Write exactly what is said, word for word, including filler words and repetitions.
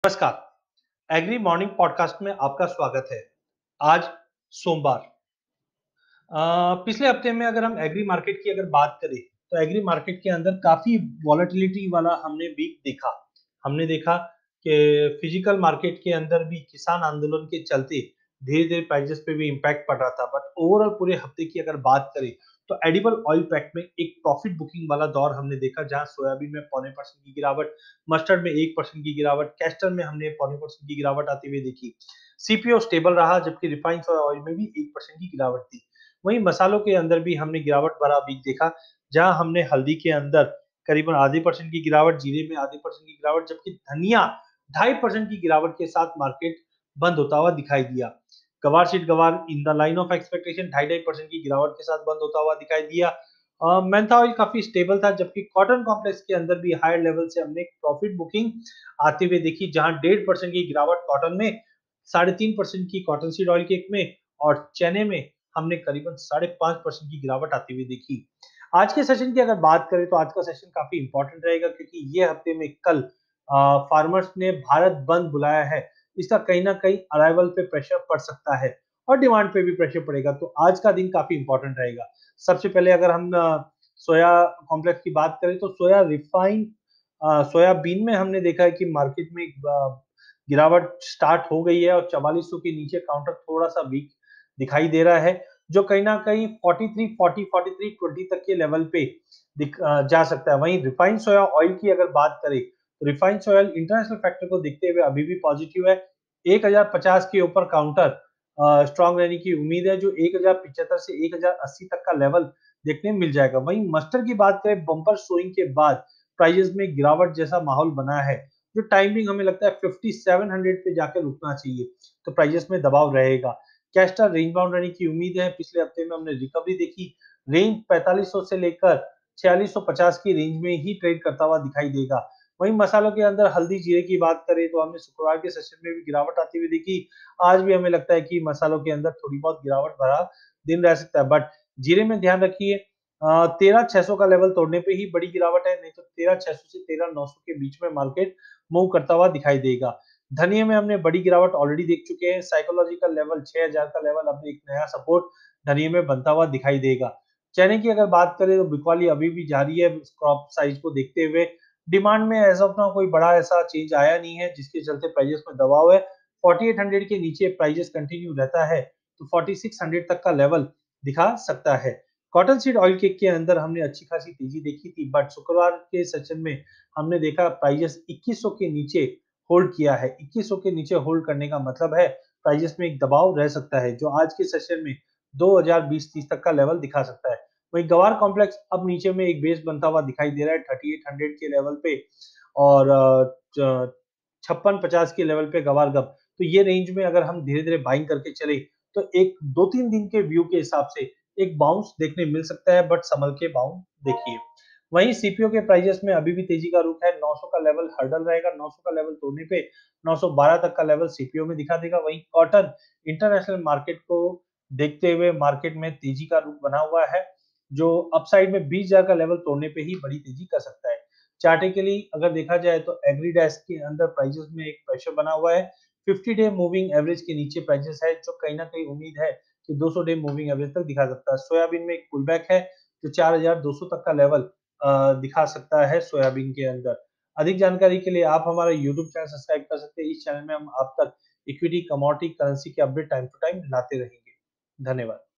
नमस्कार। Agree morning podcast में आपका स्वागत है। आज सोमवार। अ, पिछले हफ्ते में अगर हम एग्री मार्केट की अगर बात करें तो एग्री मार्केट के अंदर काफी वॉलेटिलिटी वाला हमने वीक देखा। हमने देखा कि फिजिकल मार्केट के अंदर भी किसान आंदोलन के चलते धीरे-धीरे प्राइसेस पे भी इम्पैक्ट पड़ रहा था। बट ओवरऑल पूरे हफ्ते की अगर बात करें तो एडिबल ऑयल पैक में एक प्रॉफिट बुकिंग वाला दौर हमने देखा, जहां सोयाबीन में पौने परसेंट की गिरावट, मस्टर्ड में एक परसेंट की गिरावट, कैस्टर में हमने पौने परसेंट की गिरावट आती हुई देखी। सीपीओ स्टेबल रहा, जबकि रिफाइंड सोया ऑयल में भी एक परसेंट की गिरावट थी। वहीं मसालों के अंदर भी हमने गिरावट भरा वीक देखा, जहां हमने हल्दी के अंदर करीबन आधे परसेंट की गिरावट, जीरे में आधे परसेंट की गिरावट, जबकि धनिया ढाई परसेंट की गिरावट के साथ मार्केट बंद होता हुआ दिखाई दिया। Guar seed guar in the line of expectation ढाई ढाई परसेंट की गिरावट के साथ बंद होता हुआ दिखाई दिया। अ, मेंथा ऑयल काफी स्टेबल था, जबकि कॉटन कॉम्प्लेक्स के अंदर भी हायर लेवल से हमने प्रॉफिट बुकिंग आते हुए देखी, जहां डेढ़ परसेंट की गिरावट कॉटन में, साढ़े तीन परसेंट की कॉटन सीड ऑयल केक में और चने में हमने करीबन साढ़े पांच परसेंट की गिरावट आती हुई देखी। आज के सेशन की अगर बात करें तो आज का सेशन काफी इंपॉर्टेंट रहेगा, क्योंकि ये हफ्ते में कल फार्मर्स ने भारत बंद बुलाया है। इसका कहीं ना कहीं अराइवल पे प्रेशर पड़ सकता है और डिमांड पे भी प्रेशर पड़ेगा, तो आज का दिन काफी इंपॉर्टेंट रहेगा। सबसे पहले अगर हम अ, सोया कॉम्प्लेक्स की बात करें तो सोया रिफाइन सोयाबीन में हमने देखा है कि मार्केट में एक, अ, गिरावट स्टार्ट हो गई है और चवालीस सौ के नीचे काउंटर थोड़ा सा वीक दिखाई दे रहा है, जो कहीं ना कहीं तैंतालीस, चालीस, तैंतालीस, बीस तक के लेवल पे दिख, अ, जा सकता है। वहीं रिफाइंड सोया ऑयल की अगर बात करें तो refined soya oil international factor को देखते हुए अभी भी पॉजिटिव है। एक हज़ार पचास के ऊपर काउंटर स्ट्रांग रहने की उम्मीद है, जो एक हज़ार पचहत्तर से एक हज़ार अस्सी तक का लेवल देखने मिल जाएगा। वहीं मस्टर्ड की बात करें, बम्पर सोइंग के बाद प्राइजेस में गिरावट जैसा माहौल बना है, जो टाइमिंग हमें लगता है सत्तावन सौ पे जाकर रुकना चाहिए, तो प्राइजेस में दबाव रहेगा। कैस्टर रेंज बाउंड रहने की उम्मीद है। पिछले हफ्ते में हमने रिकवरी देखी, रेंज पैंतालीस सौ से लेकर छियालीस सौ पचास की रेंज में ही ट्रेड करता हुआ दिखाई देगा। वहीं मसालों के अंदर हल्दी जीरे की बात करें तो हमने शुक्रवार के सेशन में भी गिरावट आती हुई देखी। आज भी हमें लगता है कि मसालों के अंदर थोड़ी बहुत गिरावट भरा दिन रह सकता है, बट जीरे में ध्यान रखिए, तेरह छह सौ का लेवल तोड़ने पे ही बड़ी गिरावट है, नहीं तो तेरह छह सौ से तेरह नौ सौ के बीच में मार्केट मूव करता हुआ दिखाई देगा। धनिया में हमने बड़ी गिरावट ऑलरेडी देख चुके हैं। साइकोलॉजिकल लेवल छह हज़ार का लेवल, अब एक नया सपोर्ट धनिया में बनता हुआ दिखाई देगा। चने की अगर बात करें तो बिकवाली अभी भी जारी है, क्रॉप साइज को देखते हुए डिमांड में एज ऑफ नाउ कोई बड़ा ऐसा चेंज आया नहीं है, जिसके चलते प्राइसेस में दबाव है। अड़तालीस सौ के नीचे प्राइसेस कंटिन्यू रहता है तो छियालीस सौ तक का लेवल दिखा सकता है। कॉटन सीड ऑयल केक के अंदर हमने अच्छी खासी तेजी देखी थी, बट शुक्रवार के सेशन में हमने देखा प्राइसेस इक्कीस सौ के नीचे होल्ड किया है। इक्कीस सौ के नीचे होल्ड करने का मतलब है प्राइसेस में एक दबाव रह सकता है, जो आज के सेशन में दो हज़ार बीस तीस तक का लेवल दिखा सकता है। वहीं गवार कॉम्प्लेक्स अब नीचे में एक बेस बनता हुआ दिखाई दे रहा है अड़तीस सौ के लेवल पे, और छप्पन पचास के लेवल पे गवार गब, तो ये रेंज में अगर हम धीरे धीरे बाइंग करके चले तो एक दो तीन दिन के व्यू के हिसाब से एक बाउंस देखने मिल सकता है, बट संभल के बाउंस देखिए। वहीं सीपीओ के प्राइजेस में अभी भी तेजी का रुख है। नौ सौ का लेवल हर्डल रहेगा, नौ सौ का लेवल तोड़ने पे नौ सौ बारह तक का लेवल सीपीओ में दिखा देगा। वहीं कॉटन इंटरनेशनल मार्केट को देखते हुए मार्केट में तेजी का रुख बना हुआ है, जो अपसाइड में बीस हज़ार का लेवल तोड़ने पे ही बड़ी तेजी कर सकता है। चार्टिकली अगर देखा जाए तो एग्रीडेस्क के अंदर प्राइसेस में एक प्रेशर बना हुआ है। पचास डे मूविंग एवरेज के नीचे प्राइसेस है, जो कहीं ना कहीं उम्मीद है कि दो सौ डे मूविंग एवरेज तक दिखा सकता है। सोयाबीन में एक पुलबैक है, जो चार हज़ार दो सौ तक का लेवल अ, दिखा सकता है सोयाबीन के अंदर। अधिक जानकारी के लिए आप हमारा यूट्यूब चैनल सब्सक्राइब कर सकते हैं। इस चैनल में हम आप तक इक्विटी, कमोडिटी, करेंसी के अपडेट टाइम टू टाइम लाते रहेंगे। धन्यवाद।